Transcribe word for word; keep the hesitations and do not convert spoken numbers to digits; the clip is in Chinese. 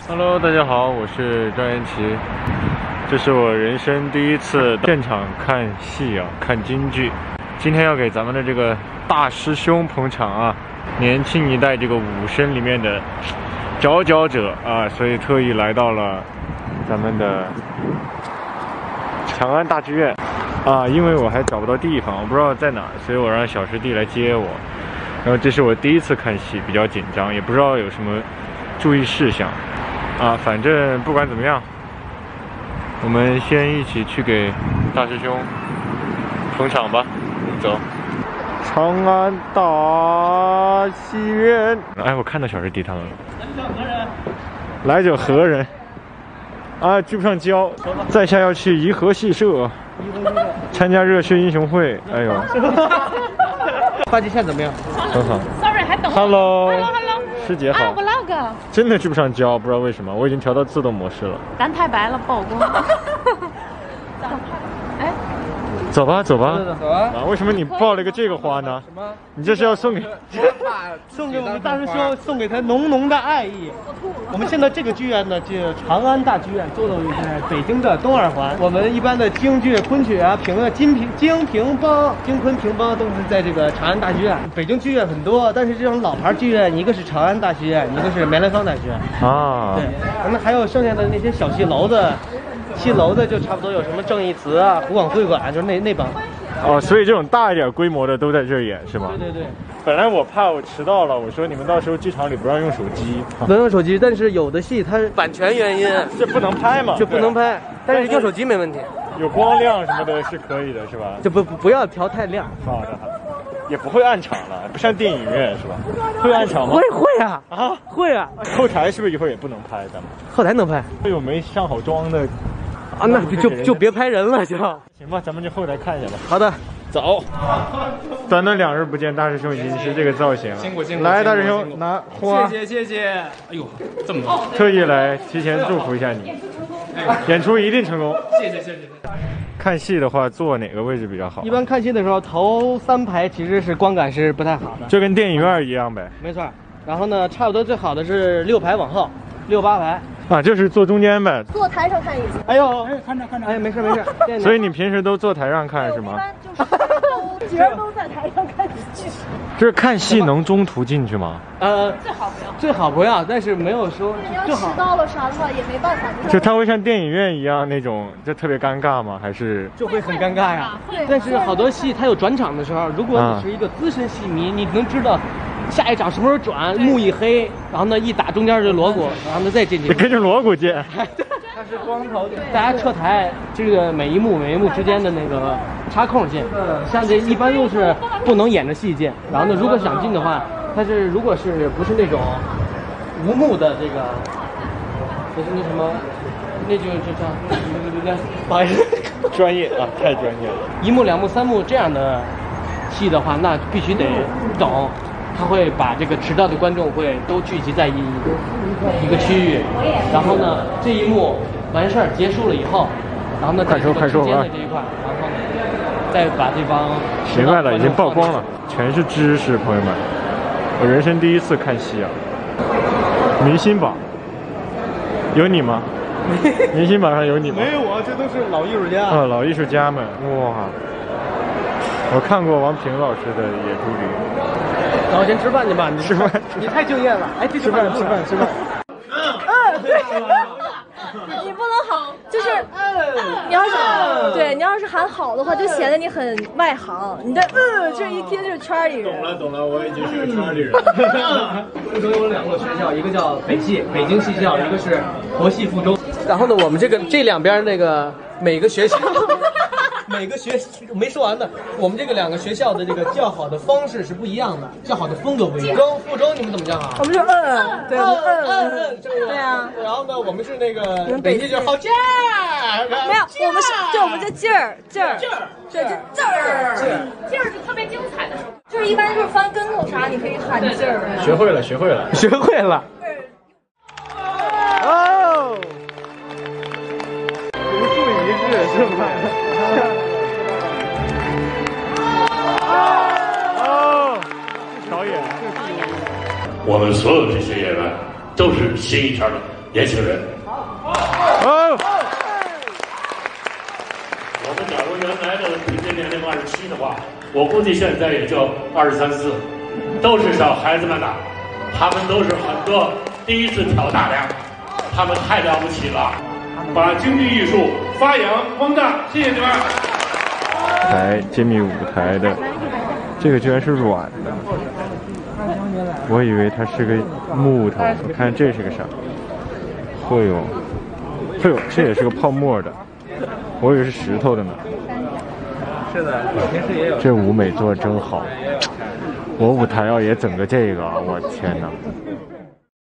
Hello， 大家好，我是张元奇。这是我人生第一次现场看戏啊，看京剧。今天要给咱们的这个大师兄捧场啊，年轻一代这个武生里面的佼佼者啊，所以特意来到了咱们的长安大剧院啊，因为我还找不到地方，我不知道在哪儿，所以我让小师弟来接我。然后这是我第一次看戏，比较紧张，也不知道有什么注意事项啊。反正不管怎么样，我们先一起去给大师兄捧场吧。走，长安大戏院。哎，我看到小师弟他们了。来者何人？啊，聚不上交。在下要去颐和戏社参加热血英雄会。哎呦。 发际线怎么样？ 很好。 Sorry， 还等我。 Hello。Hello，Hello。师姐好。 啊 ，vlog。 真的聚不上交，不知道为什么，我已经调到自动模式了。 咱太白了，曝光。哎， 走吧，走吧。 走啊！ 啊，为什么你抱了一个这个花呢？ 什么？ 你这是要送给？ 送给我们大师兄，送给他浓浓的爱意。我们现在这个剧院呢，就长安大剧院，坐落于在北京的东二环。我们一般的京剧、昆曲啊、评啊、金评、京评梆、京昆评梆都是在这个长安大剧院。北京剧院很多，但是这种老牌剧院，一个是长安大剧院，一个是梅兰芳大剧院。 啊。 对，咱们还有剩下的那些小戏楼子，戏楼子就差不多有什么正义祠啊、湖广会馆，就是那那帮。 哦，所以这种大一点规模的都在这儿演是吗？ 对对对。 本来我怕我迟到了，我说你们到时候剧场里不让用手机。 能用手机，但是有的戏它版权原因， 这不能拍嘛， 就不能拍。但是用手机没问题， 有光亮什么的是可以的，是吧？ 就不不要调太亮。 好的好的，也不会暗场了，不像电影院是吧？会暗场吗？ 会会啊啊会啊！ 后台是不是一会儿也不能拍？咱们后台能拍。 会有没上好妆的啊？那就就别拍人了，就行吧，咱们就后台看一下吧。 好的。 走，短短两日不见，大师兄已经是这个造型了。 辛苦辛苦。 来，大师兄拿花。 谢谢谢谢。哎呦，这么多。 特意来提前祝福一下你，演出一定成功。 谢谢谢谢。 看戏的话，坐哪个位置比较好？ 一般看戏的时候，头三排其实是观感是不太好的， 就跟电影院一样呗。 没错。然后呢，差不多最好的是六排往后，六八排。 啊，就是坐中间呗。 坐台上看也行。 哎呦， 哎，看着看着， 哎，没事没事。 所以你平时都坐台上看是吗？ 一般就是角都在台上看戏。 就是看戏能中途进去吗？ 呃， 最好不要。 最好不要，但是没有说你要最好迟到了啥的话也没办法。 就它会像电影院一样那种，就特别尴尬吗？还是就会很尴尬呀。但是好多戏它有转场的时候，如果你是一个资深戏迷，你能知道下一场什么时候转，幕一黑，然后呢一打中间就锣鼓，然后呢再进去。 跟着锣鼓进。 它是光头，大家撤台，这个每一幕每一幕之间的那个插空进，像这一般都是不能演着戏进。然后呢，如果想进的话，它是如果是不是那种无幕的这个，就是那什么，那就就叫不好意思， 专业啊，太专业了。 一幕两幕三幕这样的戏的话，那必须得懂。他会把这个迟到的观众会都聚集在一一个区域，然后呢，这一幕完事儿结束了以后，然后呢， 快说快说啊！ 这一块，然后呢，再把这帮明白了，已经曝光了，全是知识，朋友们。我人生第一次看戏啊！明星榜有你吗？明星榜上有你吗？ 没有啊，这都是老艺术家啊，老艺术家们，哇！我看过王平老师的《野猪林》。 然后先吃饭去吧，你吃饭， 你太敬业了。哎， 吃饭吃饭吃饭。 嗯，对。你不能好，就是你要是对你要是喊好的话，就显得你很外行。你的嗯，这一听就是圈里人。 懂了懂了，我已经是个圈里人。 福州有两个学校，一个叫北戏北京戏校，一个是国戏附中。然后呢，我们这个这两边那个每个学校。每个学没说完呢，我们这个两个学校的这个叫好的方式是不一样的，叫好的风格不一样。中附中你们怎么叫好？ 我们就嗯，对， 嗯嗯嗯， 对啊。 然后呢，我们是那个北京就是好劲儿， 没有，我们是就我们这劲儿劲儿劲儿，对，就劲儿劲儿是特别精彩的时候，就是一般就是翻跟头啥，你可以喊劲儿。 学会了，学会了， 学会了。哦，独树一帜是吧？ 哦，表演。 我们所有这些演员都是新一茬的年轻人。 哦。 我们假如原来的平均年龄二十七的话，我估计现在也就二十三四，都是小孩子们呐，他们都是很多第一次挑大梁，他们太了不起了，把京剧艺术发扬光大，谢谢你们。 台揭秘舞台的，这个居然是软的，我以为它是个木头。你看这是个啥？会有，会有，这也是个泡沫的，我以为是石头的呢。 是的，平时也有。 这舞美做得真好，我舞台要也整个这个，我天哪！